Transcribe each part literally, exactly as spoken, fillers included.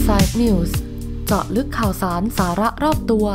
Inside News เจาะลึกข่าวสารสาระรอบตัว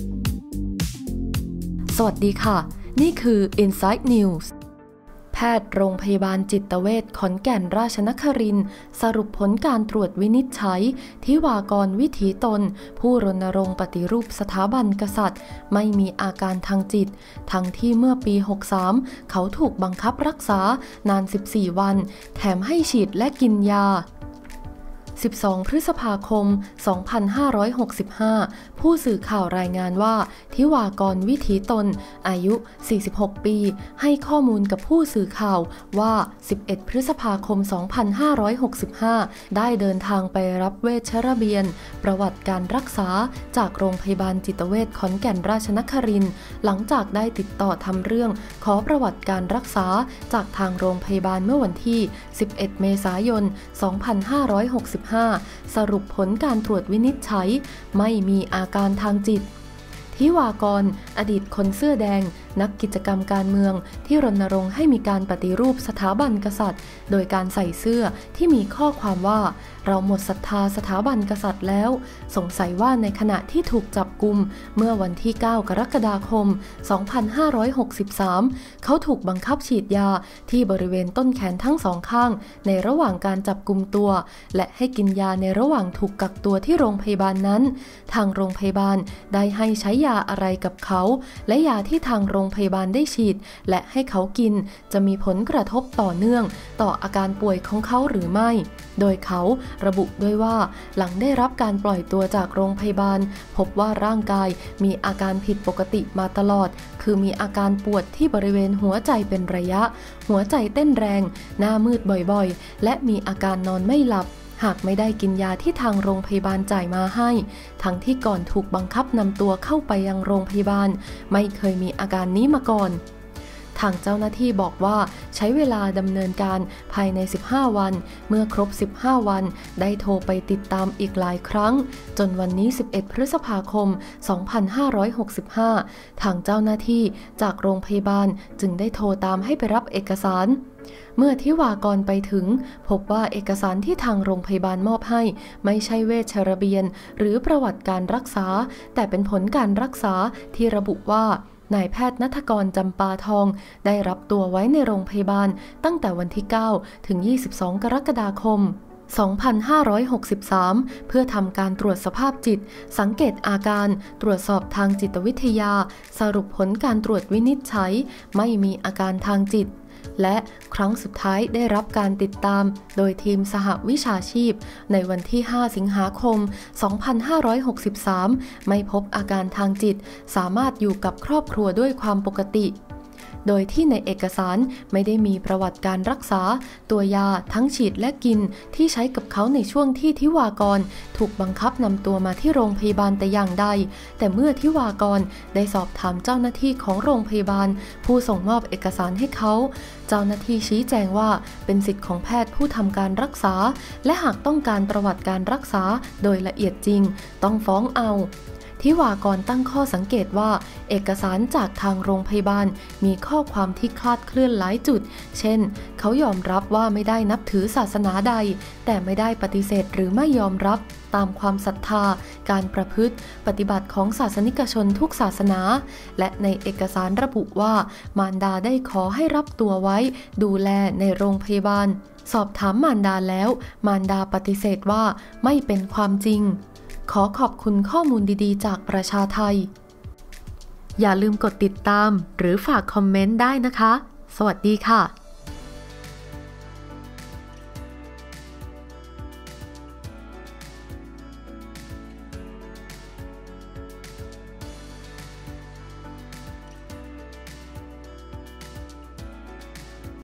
สวัสดีค่ะนี่คือ Inside News แพทย์โรงพยาบาลจิตเวชขอนแก่นราชนครินทร์สรุปผลการตรวจวินิจฉัยทิวากรวิถีตนผู้รณรงค์ปฏิรูปสถาบันกษัตริย์ไม่มีอาการทางจิตทั้งที่เมื่อปีหกสามเขาถูกบังคับรักษานานสิบสี่วันแถมให้ฉีดและกินยาสิบสองพฤษภาคมสองพันห้าร้อยหกสิบห้าผู้สื่อข่าวรายงานว่าทิวากรวิถีตนอายุสี่สิบหกปีให้ข้อมูลกับผู้สื่อข่าวว่าสิบเอ็ดพฤษภาคมสองพันห้าร้อยหกสิบห้าได้เดินทางไปรับเวชระเบียนประวัติการรักษาจากโรงพยาบาลจิตเวชขอนแก่นราชนครินทร์หลังจากได้ติดต่อทำเรื่องขอประวัติการรักษาจากทางโรงพยาบาลเมื่อวันที่สิบเอ็ดเมษายนสองพันห้าร้อยหกสิบสรุปผลการตรวจวินิจฉัยไม่มีอาการทางจิตทิวากรอดีตคนเสื้อแดงนักกิจกรรมการเมืองที่รณรงค์ให้มีการปฏิรูปสถาบันกษัตริย์โดยการใส่เสื้อที่มีข้อความว่าเราหมดศรัทธาสถาบันกษัตริย์แล้วสงสัยว่าในขณะที่ถูกจับกุมเมื่อวันที่เก้ากรกฎาคมสองพันห้าร้อยหกสิบสามเขาถูกบังคับฉีดยาที่บริเวณต้นแขนทั้งสองข้างในระหว่างการจับกุมตัวและให้กินยาในระหว่างถูกกักตัวที่โรงพยาบาลนั้นทางโรงพยาบาลได้ให้ใช้ยาอะไรกับเขาและยาที่ทางโรงพยาบาลได้ฉีดและให้เขากินจะมีผลกระทบต่อเนื่องต่ออาการป่วยของเขาหรือไม่โดยเขาระบุด้วยว่าหลังได้รับการปล่อยตัวจากโรงพยาบาลพบว่าร่างกายมีอาการผิดปกติมาตลอดคือมีอาการปวดที่บริเวณหัวใจเป็นระยะหัวใจเต้นแรงหน้ามืดบ่อยๆและมีอาการนอนไม่หลับหากไม่ได้กินยาที่ทางโรงพยาบาลจ่ายมาให้ทั้งที่ก่อนถูกบังคับนำตัวเข้าไปยังโรงพยาบาลไม่เคยมีอาการนี้มาก่อนทางเจ้าหน้าที่บอกว่าใช้เวลาดำเนินการภายในสิบห้าวันเมื่อครบสิบห้าวันได้โทรไปติดตามอีกหลายครั้งจนวันนี้สิบเอ็ดพฤษภาคมสองพันห้าร้อยหกสิบห้าทางเจ้าหน้าที่จากโรงพยาบาลจึงได้โทรตามให้ไปรับเอกสารเมื่อทิวากรไปถึงพบว่าเอกสารที่ทางโรงพยาบาลมอบให้ไม่ใช่เวชระเบียนหรือประวัติการรักษาแต่เป็นผลการรักษาที่ระบุว่านายแพทย์ณัฐกรจำปาทองได้รับตัวไว้ในโรงพยาบาลตั้งแต่วันที่เก้าถึงยี่สิบสองกรกฎาคมสองพันห้าร้อยหกสิบสามเพื่อทำการตรวจสภาพจิตสังเกตอาการตรวจสอบทางจิตวิทยาสรุปผลการตรวจวินิจฉัยไม่มีอาการทางจิตและครั้งสุดท้ายได้รับการติดตามโดยทีมสหวิชาชีพในวันที่ห้าสิงหาคมสองพันห้าร้อยหกสิบสามไม่พบอาการทางจิตสามารถอยู่กับครอบครัวด้วยความปกติโดยที่ในเอกสารไม่ได้มีประวัติการรักษาตัวยาทั้งฉีดและกินที่ใช้กับเขาในช่วงที่ทิวากรถูกบังคับนำตัวมาที่โรงพยาบาลแต่อย่างใดแต่เมื่อทิวากรได้สอบถามเจ้าหน้าที่ของโรงพยาบาลผู้ส่งมอบเอกสารให้เขาเจ้าหน้าที่ชี้แจงว่าเป็นสิทธิ์ของแพทย์ผู้ทำการรักษาและหากต้องการประวัติการรักษาโดยละเอียดจริงต้องฟ้องเอาทิวากรตั้งข้อสังเกตว่าเอกสารจากทางโรงพยาบาลมีข้อความที่คลาดเคลื่อนหลายจุดเช่นเขายอมรับว่าไม่ได้นับถือศาสนาใดแต่ไม่ได้ปฏิเสธหรือไม่ยอมรับตามความศรัทธาการประพฤติปฏิบัติของศาสนิกชนทุกศาสนาและในเอกสารระบุว่ามารดาได้ขอให้รับตัวไว้ดูแลในโรงพยาบาลสอบถามมารดาแล้วมารดาปฏิเสธว่าไม่เป็นความจริงขอขอบคุณข้อมูลดีๆจากประชาไทยอย่าลืมกดติดตามหรือฝากคอมเมนต์ได้นะคะสวัสดีค่ะ